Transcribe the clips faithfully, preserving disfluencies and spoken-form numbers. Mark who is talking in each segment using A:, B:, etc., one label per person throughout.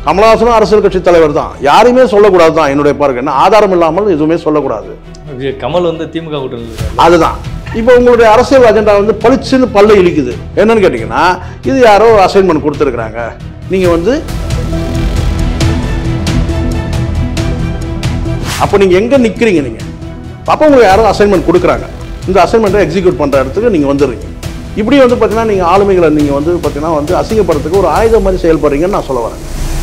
A: கமலஹாசனும் அரசியல் கட்சி தலைவர் தான், யாரையுமே சொல்லக்கூடாது தான் என்னுடைய பார்க்க. என்ன ஆதாரம் இல்லாமல் எதுவுமே சொல்லக்கூடாது.
B: கமல் வந்து திமுக கூட்டணி
A: அதுதான். இப்போ உங்களுடைய அரசியல் அஜெண்டா வந்து பளிச்சுன்னு பல்ல இழிக்குது. என்னன்னு கேட்டிங்கன்னா, இது யாரோ அசைன்மெண்ட் கொடுத்துருக்குறாங்க, நீங்கள் வந்து அப்போ நீங்கள் எங்கே நிற்கிறீங்க? நீங்கள் அப்போ உங்களுக்கு யாரோ அசைன்மெண்ட் கொடுக்குறாங்க, இந்த அசைன்மெண்ட்டை எக்ஸிக்யூட் பண்ணுற இடத்துக்கு நீங்கள் வந்துடுறீங்க. இப்படி வந்து பார்த்தீங்கன்னா நீங்கள் ஆளுமைகளை நீங்கள் வந்து பார்த்தீங்கன்னா வந்து அசிங்கப்படுறதுக்கு ஒரு ஆயுதம் மாதிரி செயல்படுறீங்கன்னு நான் சொல்ல வரேன்.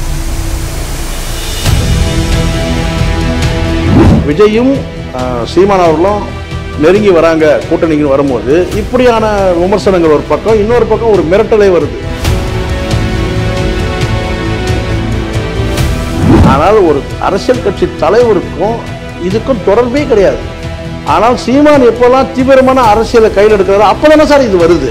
A: விஜயும் சீமான் அவர்களும் நெருங்கி வராங்க கூட்டணிக்கு வரும்போது இப்படியான விமர்சனங்கள் ஒரு பக்கம், இன்னொரு பக்கம் ஒரு மிரட்டலே வருது. ஆனால் ஒரு அரசியல் கட்சி தலைவருக்கும் இதுக்கும் தொடர்பே கிடையாது. ஆனால் சீமான் எப்பெல்லாம் தீவிரமான அரசியலை கையில் எடுக்கிறாரோ அப்பதானே சார் இது வருது.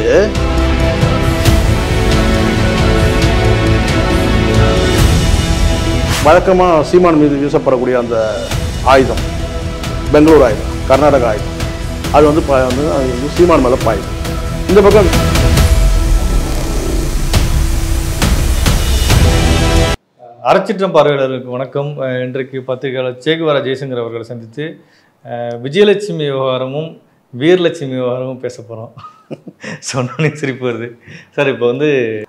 A: வழக்கமாக சீமான் மீது வீசப்படக்கூடிய அந்த ஆயுதம், பெங்களூர் ஆயுதம், கர்நாடகா ஆயுதம், அது வந்து வந்து சீமான் மேலே பாயுது. இந்த பக்கம்
B: அறச்சிற்றம் பார்வையாளருக்கு வணக்கம். இன்றைக்கு பத்திரிகையாளர் சேகுவாரா ஜெய்சங்கர் அவர்களை சந்தித்து விஜயலட்சுமி விவகாரமும் வீரலட்சுமி விவகாரமும் பேச போகிறோம். சொன்னோன்னே சிரிப்பு வருது சார். இப்போ வந்து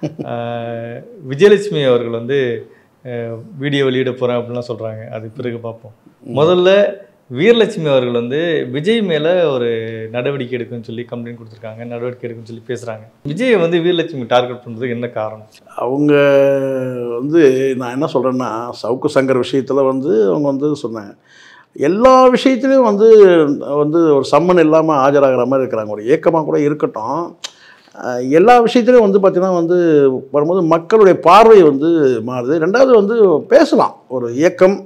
B: விஜயலட்சுமி அவர்கள் வந்து வீடியோ வெளியிட போகிறேன் அப்படின்லாம் சொல்கிறாங்க, அது பிறகு பார்ப்போம். முதல்ல வீரலட்சுமி அவர்கள் வந்து விஜய் மேலே ஒரு நடவடிக்கை எடுக்குன்னு சொல்லி கம்ப்ளைண்ட் கொடுத்துருக்காங்க, நடவடிக்கை எடுக்குன்னு சொல்லி பேசுகிறாங்க. விஜயை வந்து வீரலட்சுமி டார்கெட் பண்ணுறதுக்கு என்ன காரணம்?
A: அவங்க வந்து நான் என்ன சொல்கிறேன்னா, சவுக்கு சங்கர் விஷயத்தில் வந்து அவங்க வந்து சொன்னாங்க, எல்லா விஷயத்துலையும் வந்து வந்து ஒரு சம்மன் இல்லாமல் ஆஜராகிற மாதிரி இருக்கிறாங்க. ஒரு ஏக்கமாக கூட இருக்கட்டும், எல்லா விஷயத்துலையும் வந்து பார்த்திங்கன்னா வந்து வரும்போது மக்களுடைய பார்வை வந்து மாறுது. ரெண்டாவது வந்து பேசலாம், ஒரு இயக்கம்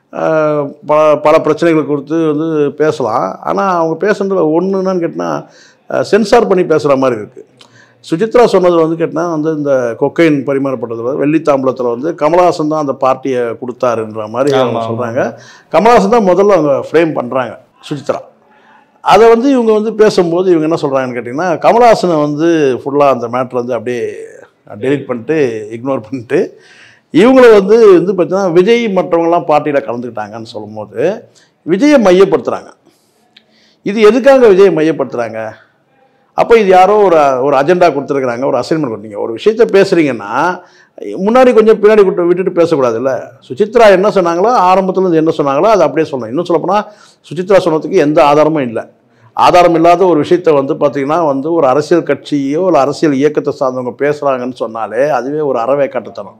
A: பல பல பிரச்சனைகளை குறித்து வந்து பேசலாம். ஆனால் அவங்க பேசுகிறதுல ஒன்று என்னன்னு கேட்டால் சென்சார் பண்ணி பேசுகிற மாதிரி இருக்குது. சுசித்ரா சொன்னது வந்து கேட்டால் வந்து இந்த கொக்கைன் பரிமாறப்பட்டதில் வெள்ளித்தாம்பலத்தில் வந்து கமலஹாசன் தான் அந்த பார்ட்டியை கொடுத்தாருன்ற மாதிரி அவங்க சொல்கிறாங்க. கமலஹாசன் தான் முதல்ல அவங்க ஃப்ரேம் பண்ணுறாங்க சுசித்ரா. அதை வந்து இவங்க வந்து பேசும்போது இவங்க என்ன சொல்கிறாங்கன்னு கேட்டிங்கன்னா, கமலஹாசனை வந்து ஃபுல்லாக அந்த மேட்ரு வந்து அப்படியே டெலிட் பண்ணிட்டு இக்னோர் பண்ணிட்டு இவங்கள வந்து வந்து பார்த்தீங்கன்னா விஜய் மற்றவங்களாம் பார்ட்டியில் கலந்துக்கிட்டாங்கன்னு சொல்லும்போது விஜயை மையப்படுத்துகிறாங்க. இது எதுக்காக விஜயை மையப்படுத்துகிறாங்க? அப்போ இது யாரோ ஒரு ஒரு அஜெண்டா கொடுத்துருக்குறாங்க, ஒரு அசைன்மெண்ட் கொடுத்தீங்க. ஒரு விஷயத்த பேசுகிறீங்கன்னா முன்னாடி கொஞ்சம் பின்னாடி விட்டு விட்டுட்டு பேசக்கூடாதுல்ல. சுசித்ரா என்ன சொன்னாங்களோ, ஆரம்பத்தில் என்ன சொன்னாங்களோ அதை அப்படியே சொல்லணும். இன்னும் சொல்லப்போனால் சுசித்ரா சொன்னதுக்கு எந்த ஆதாரமும் இல்லை. ஆதாரம் இல்லாத ஒரு விஷயத்தை வந்து பார்த்திங்கன்னா வந்து ஒரு அரசியல் கட்சியோ ஒரு அரசியல் இயக்கத்தை சார்ந்தவங்க பேசுகிறாங்கன்னு சொன்னாலே அதுவே ஒரு அறவே காட்டுத்தனம்.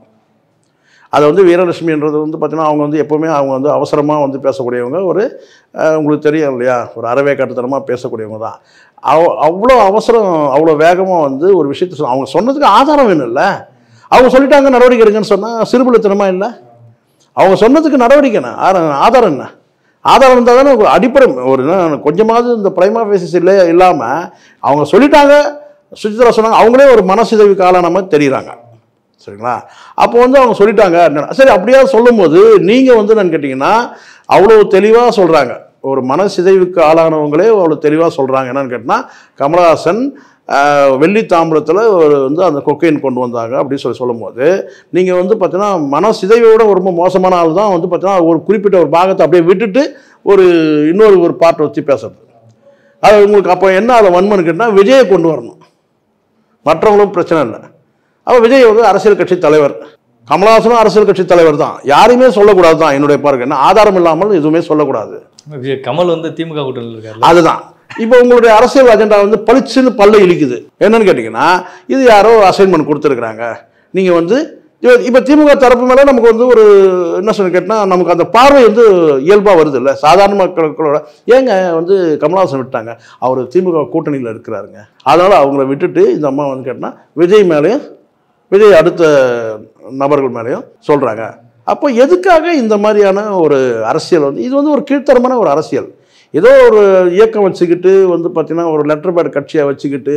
A: அதை வந்து வீரலட்சுமின்றது வந்து பார்த்திங்கன்னா அவங்க வந்து எப்போவுமே அவங்க வந்து அவசரமாக வந்து பேசக்கூடியவங்க, ஒரு உங்களுக்கு தெரியும் இல்லையா, ஒரு அறவே காட்டுத்தனமாக பேசக்கூடியவங்க தான். அவ் அவ்வளோ அவசரம் அவ்வளோ வேகமாக வந்து ஒரு விஷயத்த சொல் அவங்க சொன்னதுக்கு ஆதாரம் வேணும் இல்லை. அவங்க சொல்லிட்டாங்க நடவடிக்கை எடுங்கன்னு சொன்னால் சிறுபுலத்தனமாக இல்லை. அவங்க சொன்னதுக்கு நடவடிக்கைண்ணா ஆதாரம் என்ன? ஆதாரம் இருந்தால் தானே ஒரு அடிப்படை ஒரு கொஞ்சமாவது இந்த பிரைமா ஃபேசிஸ் இல்லை இல்லாமல் அவங்க சொல்லிட்டாங்க, சுசித்ரா சொன்னாங்க, அவங்களே ஒரு மனசிதைவுக்கு ஆளான மாதிரி தெரியுறாங்க. சரிங்களா? அப்போ வந்து அவங்க சொல்லிட்டாங்க. சரி, அப்படியா சொல்லும்போது நீங்கள் வந்து என்னன்னு கேட்டிங்கன்னா அவ்வளோ தெளிவாக சொல்கிறாங்க, ஒரு மனசிதைவுக்கு ஆளானவங்களே அவ்வளோ தெளிவாக சொல்கிறாங்க. என்னன்னு கேட்டால் கமலஹாசன் வெள்ளி தாம்பரத்தில் ஒரு வந்து அந்த கொக்கைன் கொண்டு வந்தாங்க அப்படின்னு சொல்லி சொல்லும்போது நீங்கள் வந்து பார்த்தீங்கன்னா மனசிதைவோட ரொம்ப மோசமான ஆள் தான் வந்து பார்த்தீங்கன்னா ஒரு குறிப்பிட்ட ஒரு பாகத்தை அப்படியே விட்டுட்டு ஒரு இன்னொரு ஒரு பாட்டை வச்சு பேசுறது. அது உங்களுக்கு அப்போ என்ன அதை வன்மன்னு கேட்டால் விஜயை கொண்டு வரணும், மற்றவங்களும் பிரச்சனை இல்லை. அப்போ விஜய் வந்து அரசியல் கட்சி தலைவர், கமலஹாசனும் அரசியல் கட்சி தலைவர் தான், யாரையுமே சொல்லக்கூடாது தான் என்னுடைய பார்க்க. என்ன ஆதாரம் இல்லாமல் எதுவுமே சொல்லக்கூடாது.
B: கமல் வந்து திமுக கூட்டணியில் இருக்காரு.
A: அதுதான். இப்போ உங்களுடைய அரசியல் அஜெண்டா வந்து பளிச்சுன்னு பல்ல இழிக்குது. என்னன்னு கேட்டிங்கன்னா, இது யாரோ அசைன்மெண்ட் கொடுத்துருக்குறாங்க, நீங்கள் வந்து இப்போ திமுக தரப்பு மேலே நமக்கு வந்து ஒரு என்ன சொல்லி கேட்டால் நமக்கு அந்த பார்வை வந்து இயல்பாக வருது இல்லை. சாதாரண மக்களோட ஏங்க வந்து கமலஹாசன் விட்டாங்க, அவர் திமுக கூட்டணியில் இருக்கிறாருங்க, அதனால் அவங்கள விட்டுட்டு இந்த அம்மா வந்து கேட்டால் விஜய் மேலேயும் விஜய் அடுத்த நபர்கள் மேலேயும் சொல்கிறாங்க. அப்போ எதுக்காக இந்த மாதிரியான ஒரு அரசியல் வந்து இது வந்து ஒரு கீழ்த்தரமான ஒரு அரசியல். ஏதோ ஒரு இயக்கம் வச்சுக்கிட்டு வந்து பார்த்திங்கன்னா ஒரு லெட்டர் பேட் கட்சியை வச்சுக்கிட்டு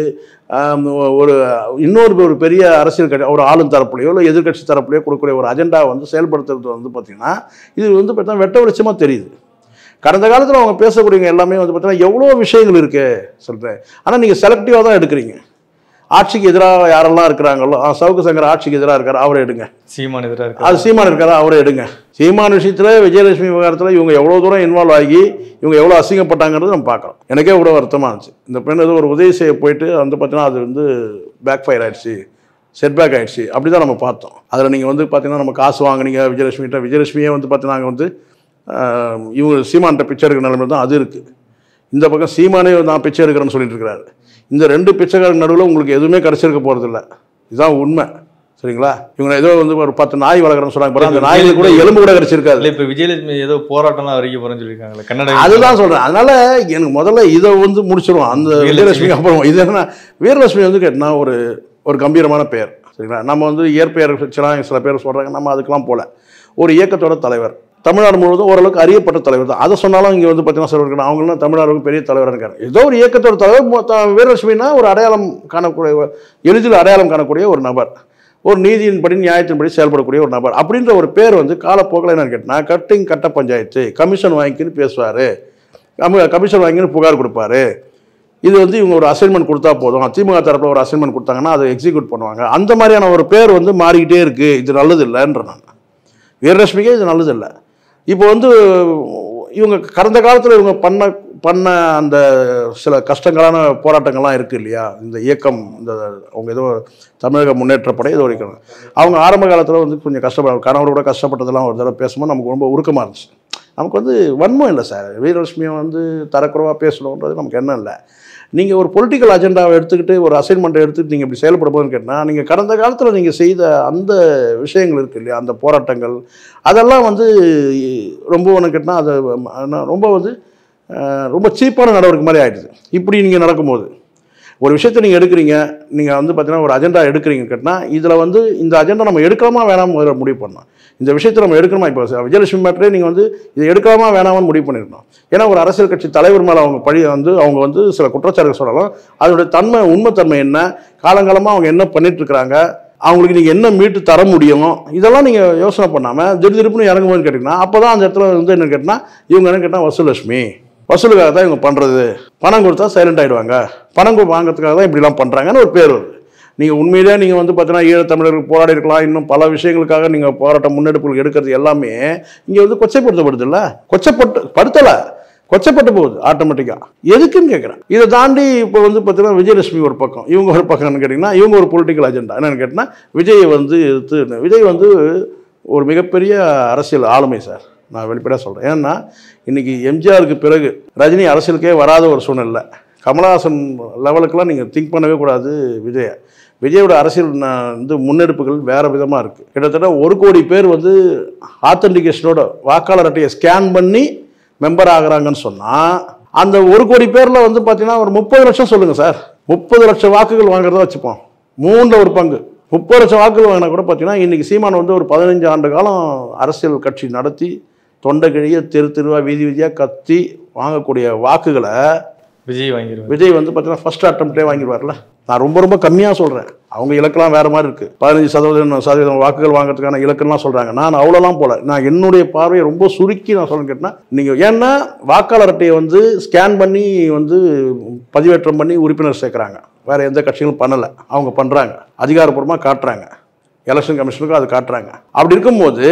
A: ஒரு இன்னொரு ஒரு பெரிய அரசியல் கட்சி ஒரு ஆளும் தரப்புலையோ இல்லை எதிர்கட்சி தரப்புலையோ கொடுக்கக்கூடிய ஒரு அஜெண்டா வந்து செயல்படுத்துறது வந்து பார்த்திங்கன்னா இது வந்து பார்த்தீங்கன்னா வெட்ட வெளிச்சமாக தெரியுது. கடந்த காலத்தில் அவங்க பேசக்கூடியவங்க எல்லாமே வந்து பார்த்தீங்கன்னா எவ்வளோ விஷயங்கள் இருக்குது சொல்கிறேன். ஆனால் நீங்கள் செலக்டிவாக தான் எடுக்கிறீங்க. ஆட்சிக்கு எதிராக யாரெல்லாம் இருக்கிறாங்களோ சவுக்கு சங்கர் ஆட்சிக்கு எதிராக இருக்காரு, அவரை எடுங்க.
B: சீமான் எதிராக இருக்காரு,
A: அது சீமான் இருக்காரா, அவரை எடுங்க. சீமான் விஷயத்தில் விஜயலட்சுமி விவகாரத்தில் இவங்க எவ்வளோ தூரம் இன்வால்வ் ஆகி இவங்க எவ்வளோ அசிங்கப்பட்டாங்கிறது நம்ம பார்க்குறோம். எனக்கே கூட வருத்தமாக இருந்துச்சு. இந்த பெண் ஏதோ ஒரு உதவி செய்ய போயிட்டு வந்து பார்த்தீங்கன்னா அது வந்து பேக் ஃபயர் ஆகிடுச்சு, செட்பேக் ஆகிடுச்சு, அப்படி தான் நம்ம பார்த்தோம். அதில் நீங்கள் வந்து பார்த்தீங்கன்னா நம்ம காசு வாங்கினீங்க விஜயலட்சுமிகிட்ட, விஜயலட்சுமியே வந்து பார்த்தீங்கன்னா அங்கே வந்து இவங்க சீமான்கிட்ட பிச்சை எடுக்கிற நிலைமை தான் அது இருக்குது. இந்த பக்கம் சீமானே நான் பிச்சை எடுக்கிறேன்னு சொல்லிட்டு இருக்கிறாரு. இந்த ரெண்டு பிச்சைக்காரங்க நடுவில் உங்களுக்கு எதுவுமே கிடச்சிருக்க போகிறதில்ல, இதுதான் உண்மை. சரிங்களா? இவங்க ஏதோ வந்து ஒரு பத்து நாய் வளர்க்குறேன்னு சொன்னாங்க, அந்த நாய்க்கு கூட எலும்பு கூட கிடச்சிருக்காது.
B: இல்லை இப்போ விஜயலட்சுமி ஏதோ போராட்டம்லாம் வரைக்கும் போகிறேன்னு சொல்லியிருக்காங்களே கன்னட,
A: அதுதான் சொல்கிறேன். அதனால் எனக்கு முதல்ல இதை வந்து முடிச்சிடுவோம். அந்த விஜயலட்சுமிக்கு அப்புறம் இது என்ன, வீரலட்சுமி வந்து கேட்டினா ஒரு ஒரு கம்பீரமான பெயர். சரிங்களா? நம்ம வந்து இயற்பெயர் வச்சுலாம் சில பேர் சொல்கிறாங்க, நம்ம அதுக்கெல்லாம் போகல. ஒரு இயக்கத்தோட தலைவர், தமிழ்நாடு முழுவதும் ஓரளவுக்கு அறியப்பட்ட தலைவர் தான். அதை சொன்னாலும் இங்கே வந்து பார்த்தீங்கன்னா சொல்லிருக்கணும், அவங்களும் தமிழ்நாடுக்கு பெரிய தலைவராக இருக்காங்க. ஏதோ ஒரு இயக்கத்தோட தலைவர். வீரலட்சுமினா ஒரு அடையாளம் காணக்கூடிய, எளிதில் அடையாளம் காணக்கூடிய ஒரு நபர், ஒரு நீதியின்படி நியாயத்தின்படி செயல்படக்கூடிய ஒரு நபர் அப்படின்ற ஒரு பேர் வந்து காலப்போக்கில் என்னன்னு கேட்டால் கட்டிங் கட்ட பஞ்சாயத்து, கமிஷன் வாங்கிக்கின்னு பேசுவார், கமிஷன் வாங்கின்னு புகார் கொடுப்பாரு. இது வந்து இவங்க ஒரு அசைன்மெண்ட் கொடுத்தா போதும், திமுக தரப்பில் ஒரு அசைன்மெண்ட் கொடுத்தாங்கன்னா அதை எக்ஸிக்யூட் பண்ணுவாங்க. அந்த மாதிரியான ஒரு பேர் வந்து மாறிக்கிட்டே இருக்குது. இது நல்லது இல்லைன்ற நான் வீரலட்சுமிக்கே இது நல்லது இல்லை. இப்போ வந்து இவங்க கடந்த காலத்தில் இவங்க பண்ண பண்ண அந்த சில கஷ்டங்களான போராட்டங்கள்லாம் இருக்குது இல்லையா, இந்த இயக்கம், இந்த அவங்க ஏதோ தமிழக முன்னேற்றப்படை ஏதோ இருக்கணும். அவங்க ஆரம்ப காலத்தில் வந்து கொஞ்சம் கஷ்டப்பட, கணவர் கூட கஷ்டப்பட்டதெல்லாம் ஒரு தடவை பேசும்போது நமக்கு ரொம்ப உருக்கமாக இருந்துச்சு. நமக்கு வந்து வன்மம் இல்லை சார், வீரலட்சுமியை வந்து தரக்குறைவாக பேசணுன்றது நமக்கு என்ன இல்லை. நீங்கள் ஒரு பொலிட்டிக்கல் அஜெண்டாவை எடுத்துக்கிட்டு ஒரு அசைன்மெண்ட்டை எடுத்துக்கிட்டு நீங்கள் இப்படி செயல்பட போதுன்னு கேட்டால், நீங்கள் கடந்த காலத்தில் நீங்கள் செய்த அந்த விஷயங்கள் இருக்குது இல்லையா, அந்த போராட்டங்கள் அதெல்லாம் வந்து ரொம்ப ஒன்று கேட்டால் அது ரொம்ப வந்து ரொம்ப சீப்பான நடவடிக்கை மாதிரி ஆகிடுது. இப்படி நீங்கள் நடக்கும்போது ஒரு விஷயத்தை நீங்கள் எடுக்கிறீங்க, நீங்கள் வந்து பார்த்தீங்கன்னா ஒரு அஜெண்டா எடுக்கிறீங்கன்னு கேட்டால், இதில் வந்து இந்த அஜெண்டா நம்ம எடுக்கலாமா வேணாமல் முதல்ல முடிவு பண்ணலாம். இந்த விஷயத்தை நம்ம எடுக்கணுமா, இப்போ விஜயலட்சுமி மேட்டரே நீங்கள் வந்து இதை எடுக்கலாமா வேணாமல் முடிவு பண்ணிடணும். ஏன்னா ஒரு அரசியல் கட்சி தலைவர் மேலே அவங்க பழி வந்து அவங்க வந்து சில குற்றச்சாட்டுகள் சொல்லலாம், அதோடைய தன்மை உண்மைத்தன்மை என்ன, காலங்காலமாக அவங்க என்ன பண்ணிட்டுருக்குறாங்க, அவங்களுக்கு நீங்கள் என்ன மீட்டு தர முடியும், இதெல்லாம் நீங்கள் யோசனை பண்ணாமல் திடீர் திருப்புன்னு இறங்கும்போதுன்னு கேட்டிங்கன்னா, அப்போ தான் அந்த இடத்துல வந்து என்ன கேட்டால் இவங்க என்ன கேட்டால் வசூலட்சுமி, வசூலுக்காக தான் இவங்க பண்ணுறது, பணம் கொடுத்தா சைலண்ட் ஆகிடுவாங்க, பணம் வாங்கிறதுக்காக தான் இப்படிலாம் பண்ணுறாங்கன்னு ஒரு பேர் வருது. நீங்கள் உண்மையிலே நீங்கள் வந்து பார்த்தீங்கன்னா ஈழத்தமிழர்கள் போராடி இருக்கலாம், இன்னும் பல விஷயங்களுக்காக நீங்கள் போராட்டம் முன்னெடுப்புகள் எடுக்கிறது எல்லாமே இங்கே வந்து கொச்சைப்படுத்தப்படுது இல்லை, கொச்சைப்பட்டு படுத்தலை, கொச்சைப்பட்டு போகுது ஆட்டோமேட்டிக்காக. எதுக்குன்னு கேட்குறேன். இதை தாண்டி இப்போ வந்து பார்த்தீங்கன்னா விஜயலட்சுமி ஒரு பக்கம், இவங்க ஒரு பக்கம்னு கேட்டிங்கன்னா, இவங்க ஒரு பொலிட்டிக்கல் அஜெண்டா என்னென்னு கேட்டிங்கன்னா, விஜய் வந்து எடுத்து, விஜய் வந்து ஒரு மிகப்பெரிய அரசியல் ஆளுமை சார், நான் வெளிப்படையாக சொல்கிறேன். ஏன்னா இன்றைக்கி எம்ஜிஆருக்கு பிறகு ரஜினி அரசியலுக்கே வராத ஒரு சூழ்நிலை, கமலஹாசன் லெவலுக்கெல்லாம் நீங்கள் திங்க் பண்ணவே கூடாது விஜய. விஜயோட அரசியல் வந்து முன்னெடுப்புகள் வேறு விதமாக இருக்குது. கிட்டத்தட்ட ஒரு கோடி பேர் வந்து ஆத்தன்டிகேஷனோட வாக்காளர் அட்டையை ஸ்கேன் பண்ணி மெம்பர் ஆகிறாங்கன்னு சொன்னால், அந்த ஒரு கோடி பேரில் வந்து பார்த்தீங்கன்னா ஒரு முப்பது லட்சம் சொல்லுங்கள் சார், முப்பது லட்சம் வாக்குகள் வாங்குறதா வச்சுப்போம், மூணில் ஒரு பங்கு முப்பது லட்சம் வாக்குகள் வாங்கினா கூட பார்த்தீங்கன்னா இன்றைக்கி சீமான் வந்து ஒரு பதினஞ்சு ஆண்டு காலம் அரசியல் கட்சி நடத்தி தொண்டை கிழிய தெரு தெருவா வீதி வீதியாக கத்தி வாங்கக்கூடிய வாக்குகளை
B: விஜய் வாங்கிடுவார். விஜய்
A: வந்து பார்த்தீங்கன்னா ஃபர்ஸ்ட் அட்டம்ப்டே வாங்கிடுவார்ல. நான் ரொம்ப ரொம்ப கம்மியாக சொல்கிறேன், அவங்க இலக்கெல்லாம் வேறு மாதிரி இருக்குது. பதினஞ்சு சதவீதம் சதவீதம் வாக்குகள் வாங்குறதுக்கான இலக்கெல்லாம் சொல்கிறாங்க. நான் அவ்வளோலாம் போல, நான் என்னுடைய பார்வையை ரொம்ப சுருக்கி நான் சொல்ல கேட்டேன்னா, நீங்கள் ஏன்னா வாக்காளர் அட்டையை வந்து ஸ்கேன் பண்ணி வந்து பதிவேற்றம் பண்ணி உறுப்பினர் சேர்க்குறாங்க, வேறு எந்த கட்சிகளும் பண்ணலை, அவங்க பண்ணுறாங்க, அதிகாரப்பூர்வமாக காட்டுறாங்க, எலெக்ஷன் கமிஷனுக்கும் அது காட்டுறாங்க. அப்படி இருக்கும்போது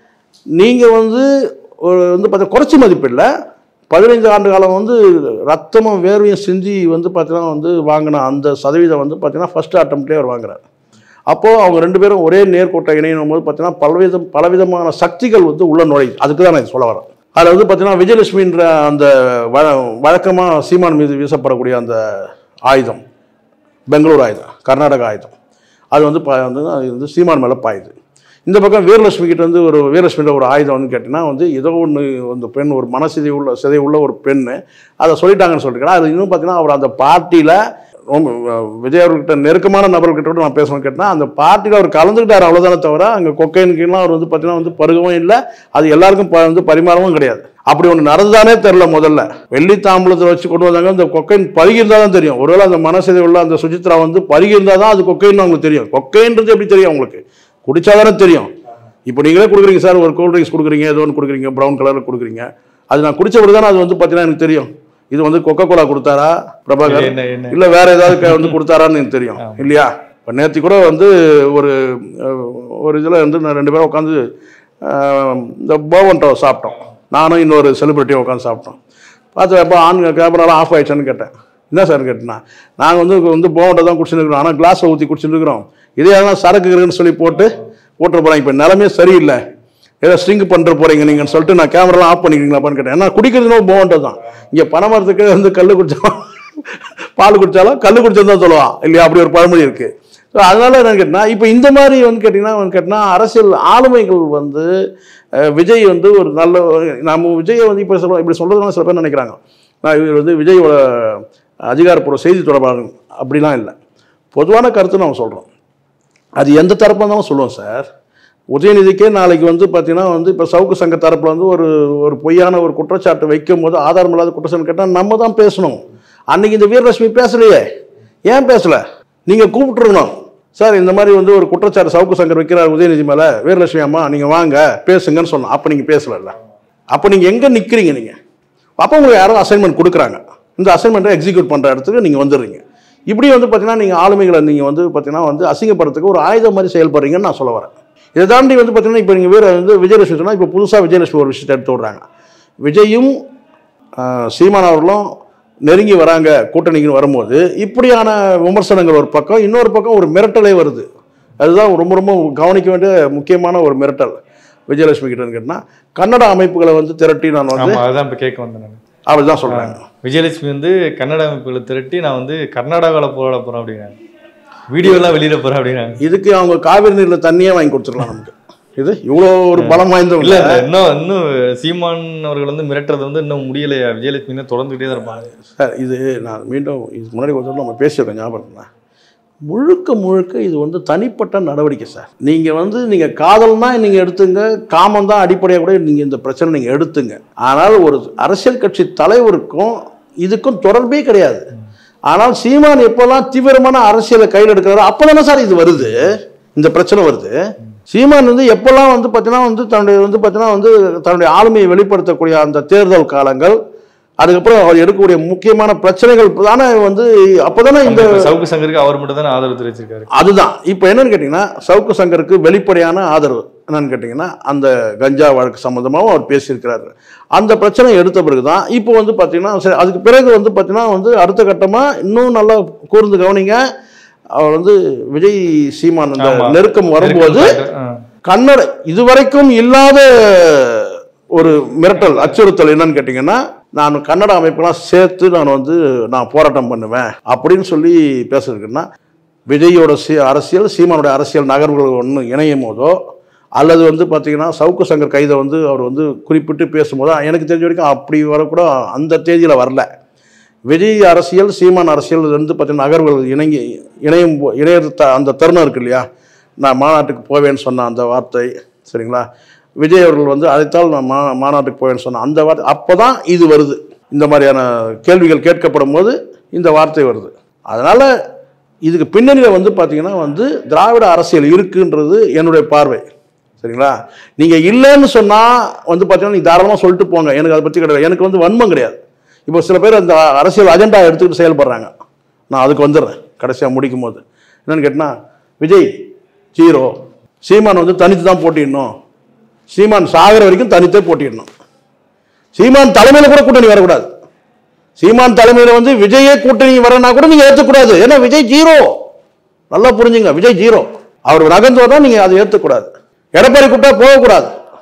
A: நீங்கள் வந்து ஒரு வந்து பார்த்தா குறைச்சி மதிப்பில்லை, பதினைந்து ஆண்டு காலம் வந்து ரத்தமும் வேர்வையும் சிந்தி வந்து பார்த்தீங்கன்னா வந்து வாங்கின அந்த சதவீதம் வந்து பார்த்தீங்கன்னா ஃபஸ்ட்டு அட்டம்ப்ட்லேயே அவர் வாங்குறாரு. அப்போது அவங்க ரெண்டு பேரும் ஒரே நேர்கோட்டை இணையும் போது பார்த்தீங்கன்னா பலவிதம் பலவிதமான சக்திகள் வந்து உள்ள நுழையுது. அதுக்கு தான் நான் சொல்ல வரேன். அதில் வந்து பார்த்தீங்கன்னா விஜயலட்சுமின்ற அந்த வ வழக்கமாக சீமான் மீது வீசப்படக்கூடிய அந்த ஆயுதம், பெங்களூர் ஆயுதம், கர்நாடக ஆயுதம், அது வந்து பா வந்து அது வந்து சீமான் மேலே பாயுது. இந்த பக்கம் வீரலட்சுமி கிட்ட வந்து ஒரு வீரலட்சுமியில் ஒரு ஆயுதம் வந்து கேட்டிங்கன்னா வந்து ஏதோ ஒன்று அந்த பெண் ஒரு மனசிதை உள்ள சிதை உள்ள ஒரு பெண்ணு அதை சொல்லிட்டாங்கன்னு சொல்லியிருக்கேன். அது இன்னும் பார்த்தீங்கன்னா அவர் அந்த பார்ட்டியில் ரொம்ப விஜய் அவர்கிட்ட நெருக்கமான நபர்கிட்ட கூட நான் பேசணும்னு கேட்டேன்னா, அந்த பார்ட்டியில் அவர் கலந்துக்கிட்டார் அவ்வளோதானே தவிர அங்கே கொக்கைனுக்கெல்லாம் அவர் வந்து பார்த்தீங்கன்னா வந்து பருகவும் இல்லை, அது எல்லாருக்கும் ப வந்து பரிமாறவும் கிடையாது. அப்படி ஒன்று நடந்தானே தெரில. முதல்ல வெள்ளி தாம்பூலத்தை வச்சு கொண்டு வந்தாங்க, அந்த கொக்கைன் பருகியிருந்தால் தான் தெரியும். ஒருவேளை அந்த மனசிதை உள்ள அந்த சுஜித்ரா வந்து பருகியிருந்தால் தான் அது கொக்கைன்னு அவங்களுக்கு தெரியும். கொக்கைன்றது எப்படி தெரியும் அவங்களுக்கு? குடிச்சாதானே தெரியும். இப்போ நீங்களே கொடுக்குறீங்க சார், ஒரு கூல் ட்ரிங்க்ஸ் கொடுக்குறீங்க, ஏதோ ஒன்று கொடுக்குறீங்க, ப்ரௌன் கலரில் கொடுக்குறீங்க, அது நான் குடிச்ச பிறகு தானே அது வந்து பார்த்தீங்கன்னா எனக்கு தெரியும். இது வந்து கொக்கோ கோலா கொடுத்தாரா பிரபாகர்,
B: என்ன என்ன
A: இல்லை வேற ஏதாவது வந்து கொடுத்தாரான்னு எனக்கு தெரியும் இல்லையா? இப்போ நேற்று கூட வந்து ஒரு ஒரு இதில் வந்து நான் ரெண்டு பேரும் உட்காந்து இந்த போவன்டோ சாப்பிட்டோம், நானும் இன்னொரு செலிபிரிட்டியும் உட்காந்து சாப்பிட்டோம். பார்த்து அப்போ ஆன் கேமராலாம் ஆஃப் ஆயிடுச்சான்னு கேட்டேன். என்ன சார் கேட்டேன்னா, நாங்கள் வந்து வந்து போவன்டோ தான் குடிச்சுட்டு இருக்கிறோம், ஆனால் கிளாஸை ஊற்றி குடிச்சுட்டு இருக்கிறோம், இதே எல்லாம் சரக்கு இருக்குன்னு சொல்லி போட்டு போட்டு போகிறாங்க. இப்போ நிலமே சரியில்லை, ஏதோ ஸ்ட்ரிங்க் பண்ணுற போகிறீங்க நீங்கன்னு சொல்லிட்டு நான் கேமராலாம் ஆஃப் பண்ணிக்கிறீங்களாப்பான்னு கேட்டேன். ஏன்னா குடிக்கிறதுனோ போவன்டோ தான். இங்கே பனைமரத்துக்கு வந்து கல் குடித்தாலும் பால் குடித்தாலும் கல் குடிச்சது தான் சொல்லுவான் இல்லையா? அப்படி ஒரு பழமொழி இருக்குது. ஸோ அதனால என்ன கேட்டால், இப்போ இந்த மாதிரி வந்து கேட்டிங்கன்னா வந்து கேட்டிங்கன்னா அரசியல் ஆளுமைகள் வந்து விஜய் வந்து ஒரு நல்ல நம்ம விஜயை வந்து இப்போ சொல்ல இப்படி சொல்கிறதுனால சில பேர் நினைக்கிறாங்க நான் இவர் வந்து விஜயோட அதிகாரப்பூர்வ செய்தி தொடர்பாளர். அப்படிலாம் இல்லை, பொதுவான கருத்து நம்ம சொல்கிறோம். அது எந்த தரப்பாக இருந்தாலும் சொல்லுவோம் சார். உதயநிதிக்கே நாளைக்கு வந்து பார்த்தீங்கன்னா வந்து இப்போ சவுக்கு சங்க தரப்பில் வந்து ஒரு ஒரு பொய்யான ஒரு குற்றச்சாட்டு வைக்கும் போது ஆதாரம் இல்லாத குற்றச்சாட்டு கேட்டால் நம்ம தான் பேசணும். அன்றைக்கி இந்த வீரலட்சுமி பேசலையே, ஏன் பேசலை? நீங்கள் கூப்பிட்டுருக்கணும், சார் இந்த மாதிரி வந்து ஒரு குற்றச்சாட்டு சவுக்கு சங்கர் வைக்கிறார் உதயநிதி மேலே, வீரலட்சுமி அம்மா நீங்கள் வாங்க பேசுங்கன்னு சொன்னோம். அப்போ நீங்கள் பேசலைல்ல, அப்போ நீங்கள் எங்கே நிற்கிறீங்க? நீங்கள் அப்போ உங்களுக்கு யாரும் அசைன்மெண்ட் கொடுக்குறாங்க, இந்த அசைன்மெண்ட்டை எக்ஸிக்யூட் பண்ணுற இடத்துக்கு நீங்கள் வந்துடுறீங்க. இப்படி வந்து பார்த்தீங்கன்னா நீங்கள் ஆளுமைகளை நீங்கள் வந்து பார்த்தீங்கன்னா வந்து அசிங்கப்படுறதுக்கு ஒரு ஆயுதம் மாதிரி செயல்படுறீங்கன்னு நான் சொல்ல வரேன். இதை தாண்டி வந்து பார்த்தீங்கன்னா இப்போ நீங்கள் வேறு வந்து விஜயலட்சுமி சொன்னால், இப்போ புதுசாக விஜயலட்சுமி ஒரு விஷயத்தை எடுத்து விட்றாங்க. விஜயும் சீமான் அவர்களும் நெருங்கி வராங்க கூட்டணிக்கு வரும்போது இப்படியான விமர்சனங்கள் ஒரு பக்கம், இன்னொரு பக்கம் ஒரு மிரட்டலே வருது. அதுதான் ரொம்ப ரொம்ப கவனிக்க வேண்டிய முக்கியமான ஒரு மிரட்டல் விஜயலட்சுமி கிட்டன்னு கேட்டால், கன்னட அமைப்புகளை வந்து திரட்டி நான் வந்து
B: அதான் இப்போ கேட்க வந்தேன் நான்.
A: அப்படிதான் சொல்கிறாங்க.
B: விஜயலட்சுமி வந்து கன்னட அமைப்புகளை திரட்டி நான் வந்து கர்நாடகாவில் போராட போகிறேன் அப்படிங்கிறாங்க, வீடியோலாம் வெளியிட போகிறேன் அப்படிங்கிறாங்க.
A: இதுக்கு அவங்க காவிரி நீரில் தண்ணியே வாங்கி கொடுத்துருக்கலாம் நமக்கு. இது இவ்வளோ ஒரு பலம் வாய்ந்த
B: இல்லை, இன்னும் இன்னும் சீமான் அவர்கள் வந்து மிரட்டுறது வந்து இன்னும் முடியலையா? விஜயலட்சுமி தொடர்ந்துகிட்டே தான் இருப்பாங்க
A: சார். இது நான் மீண்டும் இதுக்கு முன்னாடி கொஞ்சம் நம்ம பேசியிருக்கோம், ஞாபகம். முழுக்க முழுக்க இது வந்து தனிப்பட்ட நடவடிக்கை சார். நீங்கள் வந்து நீங்கள் காதல்னா நீங்கள் எடுத்துங்க, காமம் தான் அடிப்படையாக கூட நீங்கள் இந்த பிரச்சனை நீங்கள் எடுத்துங்க. ஆனால் ஒரு அரசியல் கட்சி தலைவருக்கும் இதுக்கும் தொடர்பே கிடையாது. ஆனால் சீமான் எப்போல்லாம் தீவிரமான அரசியலை கையில் எடுக்கிறாரோ அப்போ தானே சார் இது வருது, இந்த பிரச்சனை வருது. சீமான் வந்து எப்போல்லாம் வந்து பார்த்தீங்கன்னா வந்து தன்னுடைய வந்து பார்த்தீங்கன்னா வந்து தன்னுடைய ஆளுமையை வெளிப்படுத்தக்கூடிய அந்த தேர்தல் காலங்கள், அதுக்கப்புறம் அவர் எடுக்கக்கூடிய முக்கியமான பிரச்சனைகள் தானே வந்து அப்போதானே இந்த
B: சவுக்கு சங்கருக்கு அவர் மட்டும் தானே ஆதரவு தெரிவிச்சிருக்காரு.
A: அதுதான் இப்போ என்னன்னு கேட்டிங்கன்னா, சவுக்கு சங்கருக்கு வெளிப்படையான ஆதரவு என்னன்னு கேட்டிங்கன்னா அந்த கஞ்சா வழக்கு சம்மந்தமாகவும் அவர் பேசியிருக்கிறாரு. அந்த பிரச்சனை எடுத்த பிறகு தான் இப்போ வந்து பார்த்தீங்கன்னா சரி, அதுக்கு பிறகு வந்து பார்த்தீங்கன்னா வந்து அடுத்த கட்டமாக இன்னும் நல்லா கூர்ந்து கவனிங்க, அவர் வந்து விஜய் சீமான் அந்த நெருக்கம் வரும்போது கன்னட இதுவரைக்கும் இல்லாத ஒரு மிரட்டல் அச்சுறுத்தல் என்னன்னு கேட்டிங்கன்னா, நான் கன்னட அமைப்பெல்லாம் சேர்த்து நான் வந்து நான் போராட்டம் பண்ணுவேன் அப்படின்னு சொல்லி பேசுறதுக்குன்னா, விஜயோட சி அரசியல் சீமானோட அரசியல் நகர்வுகள் ஒன்று இணையும் போதோ அல்லது வந்து பார்த்தீங்கன்னா சவுக்கு சங்கர் கைதை வந்து அவர் வந்து குறிப்பிட்டு பேசும்போதோ எனக்கு தெரிஞ்ச வரைக்கும் அப்படி வரக்கூட அந்த தேதியில் வரல. விஜய் அரசியல் சீமான் அரசியல் வந்து பார்த்தீங்கன்னா நகர்வுகள் இணங்கி இணையும் இணைய அந்த தருணம் இருக்கு இல்லையா, நான் மாநாட்டுக்கு போவேன்னு சொன்ன அந்த வார்த்தை சரிங்களா, விஜய் அவர்கள் வந்து அழைத்தால் நான் மா மாநாட்டுக்கு போவேன்னு சொன்ன அந்த வார்த்தை, அப்போ தான் இது வருது. இந்த மாதிரியான கேள்விகள் கேட்கப்படும் போது இந்த வார்த்தை வருது. அதனால் இதுக்கு பின்னணியில் வந்து பார்த்திங்கன்னா வந்து திராவிட அரசியல் இருக்குன்றது என்னுடைய பார்வை சரிங்களா. நீங்கள் இல்லைன்னு சொன்னால் வந்து பார்த்தீங்கன்னா நீங்கள் தாராளமாக சொல்லிட்டு போங்க, எனக்கு அதை பற்றி கிடையாது, எனக்கு வந்து வன்மம் கிடையாது. இப்போ சில பேர் அந்த அரசியல் அஜெண்டா எடுத்துக்கிட்டு செயல்படுறாங்க, நான் அதுக்கு வந்துடுறேன் கடைசியாக முடிக்கும் போது. என்னென்னு கேட்டால் விஜய் ஜீரோ, சீமான் வந்து தனித்து தான் போட்டிடணும், சீமான் சாகர வரைக்கும் தனித்தே போட்டிடணும், சீமான் தலைமையில் கூட கூட்டணி வரக்கூடாது, சீமான் தலைமையில் வந்து விஜயே கூட்டணி வரனா கூட நீங்கள் ஏற்றக்கூடாது, ஏன்னா விஜய் ஜீரோ. நல்லா புரிஞ்சுங்க, விஜய் ஜீரோ, அவர் நகர்ந்து வரதான் நீங்கள் அதை ஏற்றக்கூடாது. எடப்பாடி கூட்டா போகக்கூடாது,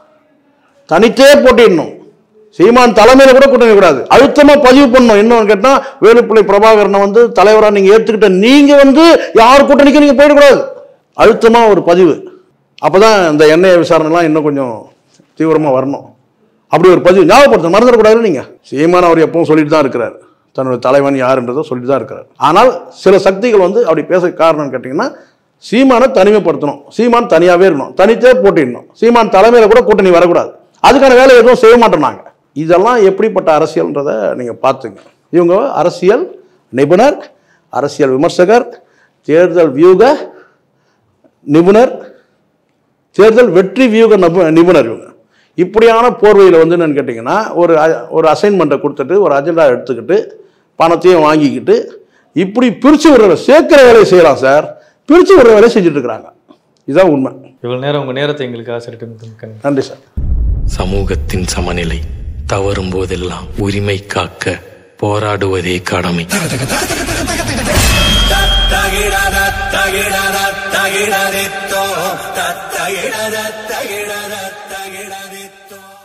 A: தனித்தே போட்டிடணும், சீமான் தலைமையில் கூட கூட்டணி கூடாது, அழுத்தமாக பதிவு பண்ணணும். இன்னொன்று கேட்டால் வேலுப்பிள்ளை பிரபாகரனை வந்து தலைவராக நீங்கள் ஏற்றுக்கிட்ட நீங்கள் வந்து யார் கூட்டணிக்கும் நீங்கள் போயிடக்கூடாது, அழுத்தமாக ஒரு பதிவு. அப்போ தான் இந்த எண்ணெய் விசாரணைலாம் இன்னும் கொஞ்சம் தீவிரமாக வரணும். அப்படி ஒரு பதிவு ஞாபகப்படுத்த மறந்துடக்கூடாது. நீங்கள் சீமான் அவர் எப்பவும் சொல்லிட்டு தான் இருக்கிறார், தன்னுடைய தலைவன் யாருன்றதை சொல்லிட்டு தான் இருக்கிறார். ஆனால் சில சக்திகள் வந்து அப்படி பேச காரணம்னு கேட்டிங்கன்னா, சீமானை தனிமைப்படுத்தணும், சீமான் தனியாகவே இருக்கணும், தனித்தே போட்டிடணும், சீமான் தலைமையில் கூட கூட்டணி வரக்கூடாது, அதுக்கான வேலை எதுவும் செய்ய மாட்டோம் நாங்கள். இதெல்லாம் எப்படிப்பட்ட அரசியல்ன்றதை நீங்கள் பார்த்துங்க. இவங்க அரசியல் நிபுணர், அரசியல் விமர்சகர், தேர்தல் வியூக நிபுணர், தேர்தல் வெற்றி வியூக நிபுணர். இவங்க இப்படியான போர்வையில் வந்து என்னன்னு கேட்டிங்கன்னா ஒரு ஒரு அசைன்மெண்ட்டை கொடுத்துட்டு ஒரு அஜெண்டா எடுத்துக்கிட்டு பணத்தையும் வாங்கிக்கிட்டு இப்படி பிரித்து விடுற சேர்க்கிற வேலையை செய்யலாம் சார், பிரித்து விடுற வேலையை செஞ்சுட்டு இருக்கிறாங்க. இதுதான் உண்மை.
B: இவ்வளோ நேரம் உங்கள் நேரத்தை எங்களுக்கு ஆசிரியர்
A: நன்றி சார்.
C: சமூகத்தின் சமநிலை தவறும் போதெல்லாம் உரிமை காக்க போராடுவதே கடமை.
D: தகிடதோ தகிடத தகிடத தகிடத தகிடத